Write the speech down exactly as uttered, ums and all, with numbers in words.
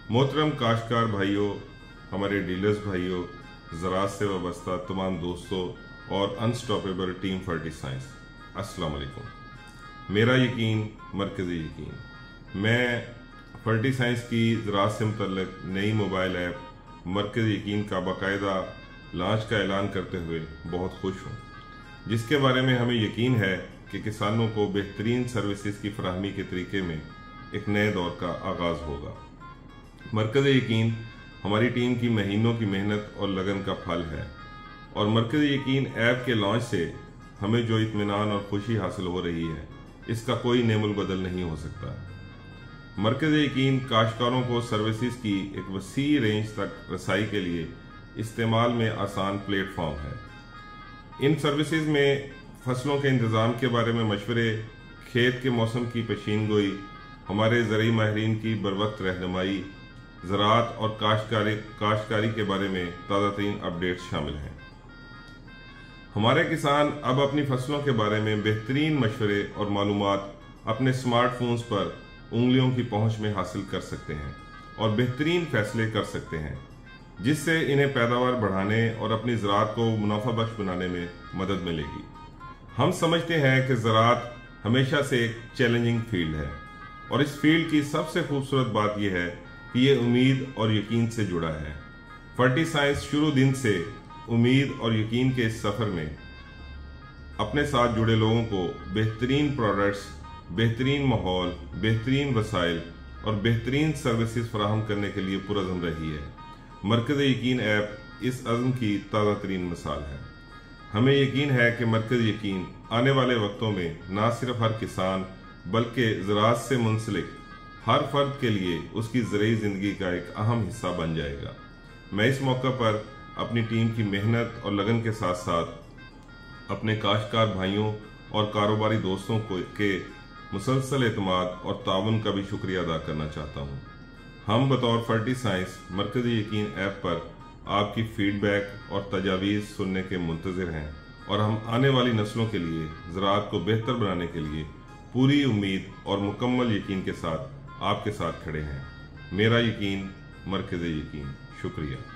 मोहतरम काश्तकार भाइयों, हमारे डीलर्स भाइयों, ज़राअत से वाबस्ता तमाम दोस्तों और अनस्टॉपेबल टीम फर्टिसाइंस, अस्सलाम वालेकुम। मेरा यकीन मरकज़ी यकीन। मैं फर्टिसाइंस की ज़राअत से मुतल्लिक नई मोबाइल ऐप मरकज़ी यकीन का बाकायदा लॉन्च का ऐलान करते हुए बहुत खुश हूँ, जिसके बारे में हमें यकीन है कि किसानों को बेहतरीन सर्विसेज की फराहमी के तरीके में एक नए दौर का आगाज़ होगा। मरकज़ यकीन हमारी टीम की महीनों की मेहनत और लगन का फल है और मरकज़ यकीन ऐप के लॉन्च से हमें जो इत्मीनान और खुशी हासिल हो रही है, इसका कोई नेमुल बदल नहीं हो सकता। मरकज़ यकीन काश्तकारों को सर्विसेज की एक वसी रेंज तक रसाई के लिए इस्तेमाल में आसान प्लेटफॉर्म है। इन सर्विसेज में फसलों के इंतज़ाम के बारे में मशवरे, खेत के मौसम की पेशीन गोई, हमारे ज़रई माहिरीन की बरवक्त रहनुमाई, ज़राअत और काश्तकारी काश्तकारी के बारे में ताज़ा तरीन अपडेट्स शामिल हैं। हमारे किसान अब अपनी फसलों के बारे में बेहतरीन मशवरे और मालूमात अपने स्मार्टफोन्स पर उंगलियों की पहुंच में हासिल कर सकते हैं और बेहतरीन फैसले कर सकते हैं, जिससे इन्हें पैदावार बढ़ाने और अपनी ज़राअत को मुनाफा बख्श बनाने में मदद मिलेगी। हम समझते हैं कि ज़राअत हमेशा से एक चैलेंजिंग फील्ड है और इस फील्ड की सबसे खूबसूरत बात यह है कि ये उम्मीद और यकीन से जुड़ा है। फर्टिसाइंस शुरू दिन से उम्मीद और यकीन के इस सफ़र में अपने साथ जुड़े लोगों को बेहतरीन प्रोडक्ट्स, बेहतरीन माहौल, बेहतरीन वसाइल और बेहतरीन सर्विसेज फराहम करने के लिए पुरज़म रही है। मरकज़ यकीन ऐप इस अज़्म की ताज़ा तरीन मिसाल है। हमें यकीन है कि मरकज़ यकीन आने वाले वक्तों में न सिर्फ हर किसान बल्कि ज़राअत से मुंसलिक हर फर्द के लिए उसकी ज़रई ज़िंदगी का एक अहम हिस्सा बन जाएगा। मैं इस मौके पर अपनी टीम की मेहनत और लगन के साथ साथ अपने काश्तकार भाइयों और कारोबारी दोस्तों को के मुसलसल एतमाद और ताउन का भी शुक्रिया अदा करना चाहता हूँ। हम बतौर फर्टिसाइंस मरकज़ यकीन ऐप पर आपकी फीडबैक और तजावीज़ सुनने के मुंतज़िर हैं और हम आने वाली नस्लों के लिए ज़राअत को बेहतर बनाने के लिए पूरी उम्मीद और मुकम्मल यकीन के साथ आपके साथ खड़े हैं। मेरा यकीन मरकज़ यकीन। शुक्रिया।